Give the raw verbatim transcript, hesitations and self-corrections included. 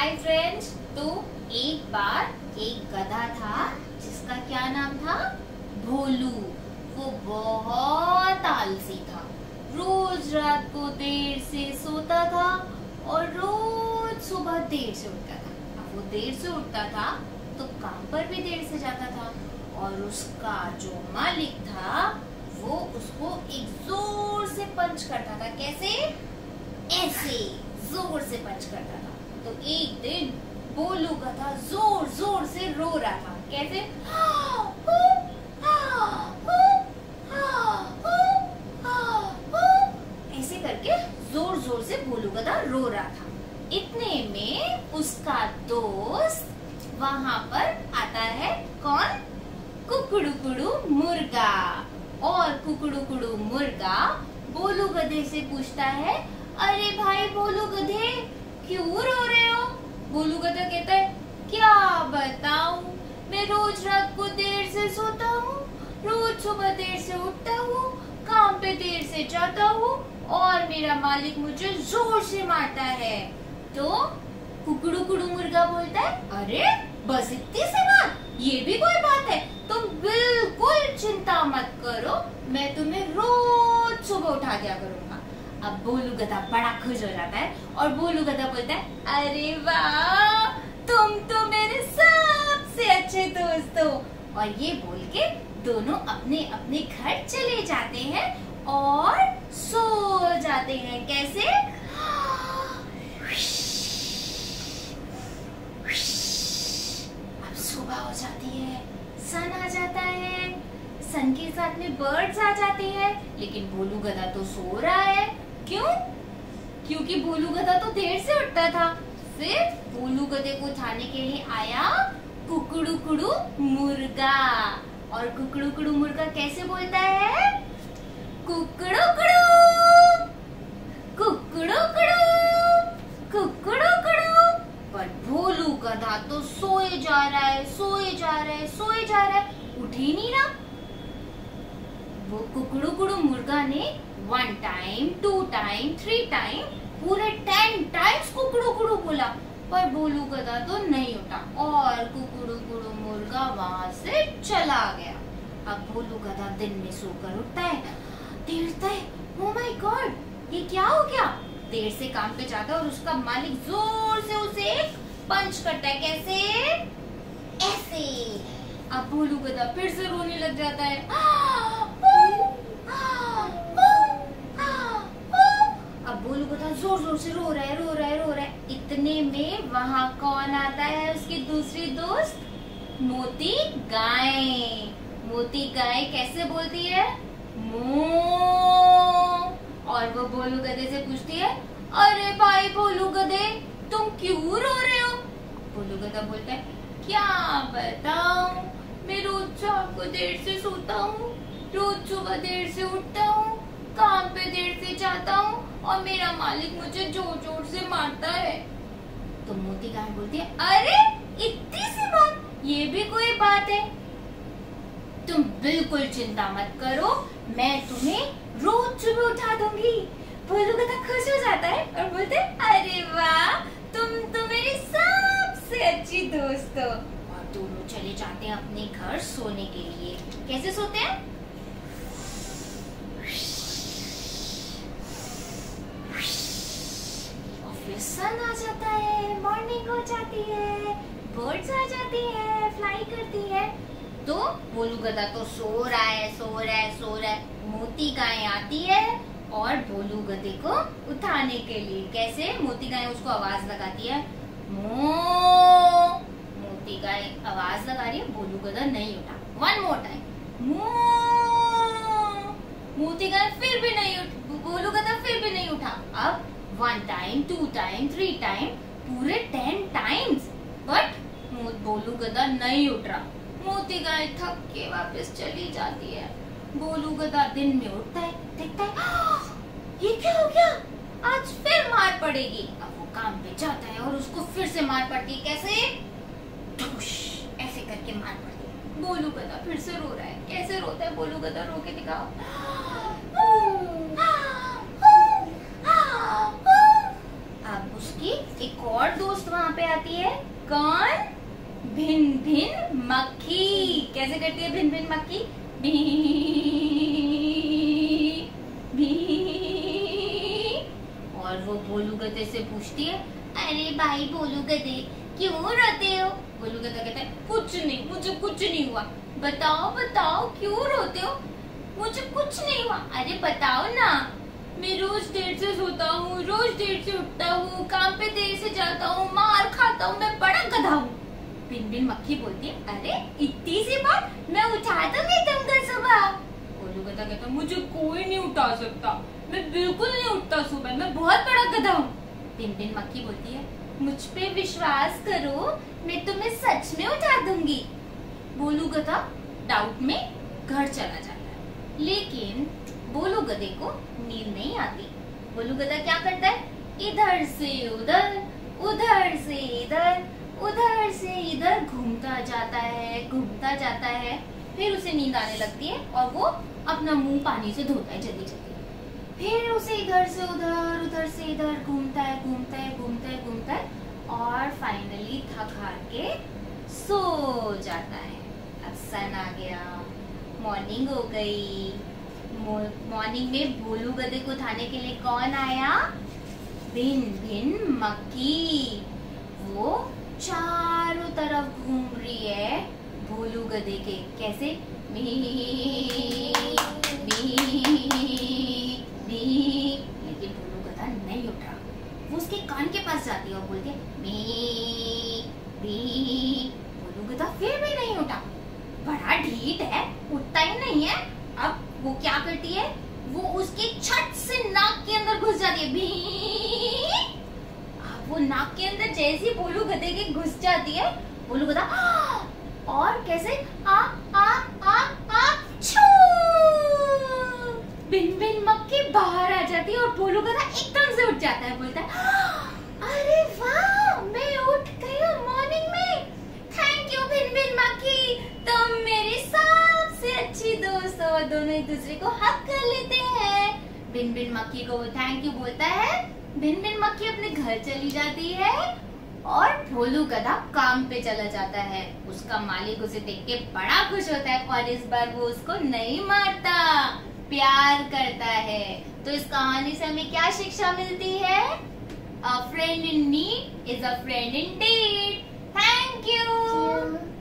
Hi friends. तो एक बार एक गधा था जिसका क्या नाम था, भोलू। वो बहुत आलसी था, रोज रात को देर से सोता था और रोज सुबह देर से उठता था। अब वो देर से उठता था तो काम पर भी देर से जाता था और उसका जो मालिक था वो उसको एक जोर से पंच करता था। कैसे? ऐसे जोर से पंच करता था। तो एक दिन भोलू गधा जोर जोर से रो रहा था। कैसे? ऐसे करके जोर जोर से भोलू गधा रो रहा था। इतने में उसका दोस्त वहां पर आता है। कौन? कुकड़ू मुर्गा। और कुकड़ू मुर्गा भोलू गधे से पूछता है, अरे भाई भोलू गधे, क्यों रो रहे हो? भोलू गधा कहता है, क्या बताऊं, मैं रोज रात को देर से सोता हूँ, रोज सुबह देर से उठता हूँ, काम पे देर से जाता हूँ और मेरा मालिक मुझे जोर से मारता है। तो कुकड़ू मुर्गा बोलता है, अरे बस इतनी सी बात, ये भी कोई बात है? तुम बिल्कुल चिंता मत करो, मैं तुम्हें रोज सुबह उठा दिया करूंगा। अब भोलू गधा बड़ा खुश हो जाता है और भोलू गधा बोलता है, अरे वाह, तुम तो मेरे सबसे अच्छे दोस्त हो। और ये बोल के दोनों अपने अपने घर चले जाते हैं और सो जाते हैं। कैसे? अब सुबह हो जाती है, सन आ जाता है, सन के साथ में बर्ड्स आ जाते हैं, लेकिन भोलू गधा तो सो रहा है। क्यों? क्योंकि भोलू गधा तो देर से उठता था। फिर भोलू गधे को उठाने के लिए आया कुकड़ू मुर्गा। और कुकड़ू मुर्गा कैसे बोलता है? कुकड़ू कुकड़ू कुकड़ू। पर भोलू गधा तो सोए जा रहा है, सोए जा रहा है, सोए जा रहा है, उठ ही नहीं रहा। वो कुकड़ू मुर्गा ने one time, two time, three time, पूरे टेन टाइम्स कुकड़ू बोला, पर भोलू गधा तो नहीं उठा और कुकड़ू मुर्गा वहां से चला गया। अब भोलू गधा दिन में सोकर उठता है, देखता है, ओ माय गॉड, ये क्या हो गया? देर से काम पे जाता है और उसका मालिक जोर से उसे पंच करता है। कैसे? ऐसे। अब भोलू गधा फिर से रोने लग जाता है। अब भोलू गधा जोर जोर से रो रहा है, रो रहा है, रो रहा है। इतने में वहां कौन आता है? उसकी दूसरी दोस्त मोती गाय। मोती गाय कैसे बोलती है? मो। और वो भोलू गधे से पूछती है, अरे भाई भोलू गधे, तुम क्यों रो रहे हो? भोलू गधा बोलता है, क्या बताऊं, मैं रोज रात को देर से सोता हूँ, रोज सुबह देर से उठता हूँ, काम पे देर से जाता हूँ और मेरा मालिक मुझे जोर जोर से मारता है। तो मोती गाय बोलती है, अरे इतनी सी बात, ये भी कोई बात है? तुम बिल्कुल चिंता मत करो, मैं तुम्हें रोज सुबह उठा दूंगी। भोलू गधा खुश हो जाता है और बोलते हैं, अरे वाह, तुम तो मेरी सबसे अच्छी दोस्त हो। और दोनों चले जाते हैं अपने घर सोने के लिए। कैसे सोते हैं? और फिर सन आ जाता है, मॉर्निंग हो जाती है, बर्ड्स आ जाती है, फ्लाई करती है। तो भोलू गधा तो सो रहा है, सो रहा है, सो रहा है। मोती गाय आती है और भोलू गधे को उठाने के लिए। कैसे? मोती गाय उसको आवाज लगाती है, मो। मोती गाय आवाज लगा रही है, भोलू गधा नहीं उठा। वन मोर टाइम, मो। मोती गाय फिर भी नहीं उठ, भोलू गधा फिर भी नहीं उठा। अब one time, two time, three time, पूरे टेन टाइम्स, बट भोलू गधा नहीं उठ रहा। मोती गाय थक के वापस चली जाती है। भोलू गधा दिन में उठता है, देखता है, ये क्या हो गया? आज फिर मार पड़ेगी। अब वो काम पे जाता है और उसको फिर से मार पड़ती है। कैसे? ऐसे करके मार पड़ती है। भोलू गधा फिर से रो रहा है। कैसे रोता है भोलू गधा? रो के दिखाओ। अब उसकी एक और दोस्त वहाँ पे आती कौन? भिन भिन मक्खी। कैसे करती है भिन भिन मक्खी? भी भी। और वो भोलू गधे से पूछती है, अरे भाई भोलू गधे क्यों रोते हो? भोलू गधा कहता है, कुछ नहीं, मुझे कुछ नहीं हुआ। बताओ बताओ क्यों रोते हो? मुझे कुछ नहीं हुआ। अरे बताओ ना। मैं रोज देर से सोता हूँ, रोज देर से उठता हूँ, काम पे देर से जाता हूँ, मार खाता हूँ, मैं बड़ा गधा हूँ। भिन भिन मक्खी बोलती है, अरे इतनी सी बात, मैं उठा दूंगी तुमको सुबह। भोलू गधा कहता है, मुझे कोई नहीं उठा सकता, मैं बिल्कुल नहीं उठता सुबह, मैं बहुत बड़ा गधा हूँ। भिन भिन मक्खी बोलती है, मुझ पे विश्वास करो, मैं तुम्हें सच में उठा दूंगी। भोलू गधा डाउट में घर चला जाता है, लेकिन भोलू गधे को नींद नहीं आती। भोलू गधा क्या करता है? इधर से उधर, उधर से इधर, उधर से इधर घूमता जाता है, घूमता जाता है। फिर उसे नींद आने लगती है और वो अपना मुंह पानी से धोता है जल्दी जल्दी। फिर उसे इधर से उधर, उधर से इधर घूमता है, घूमता है, घूमता है, घूमता है और फाइनली थक हार के सो जाता है। अब सन आ गया, मॉर्निंग हो गई। मॉर्निंग में भोलू गधे को उठाने के लिए कौन आया? भिन भिन मक्खी। वो चारों तरफ घूम रही है भोलू गधे के। कैसे? मी मी मी। लेकिन भोलू गधा नहीं उठ रहा। वो उसके कान के पास जाती है और बोलती है, मी मी। भोलू गधा फिर भी नहीं उठा। बड़ा ढीठ है, उठता ही नहीं है। अब वो क्या करती है? वो उसके छट से नाक के अंदर घुस जाती है। भी वो नाक के अंदर जैसे ही भोलू गधे के घुस जाती है, भोलू गधा और कैसे आ आ आ आ छू। भिन भिन मक्खी बाहर आ जाती है और भोलू गधा एकदम से उठ जाता है। बोलता है, अरे वाह, मैं उठ गई हूँ मॉर्निंग में। थैंक यू भिन भिन मक्खी, तुम मेरी सबसे अच्छी दोस्त हो। दोनों एक दूसरे को हक कर लेते हैं। भिन भिन मक्खी को वो थैंक यू बोलता है। भिन भिन मक्खी अपने घर चली जाती है और भोलू गधा काम पे चला जाता है। उसका मालिक उसे देख के बड़ा खुश होता है और इस बार वो उसको नहीं मारता, प्यार करता है। तो इस कहानी से हमें क्या शिक्षा मिलती है? A friend in need is a friend indeed. Thank you.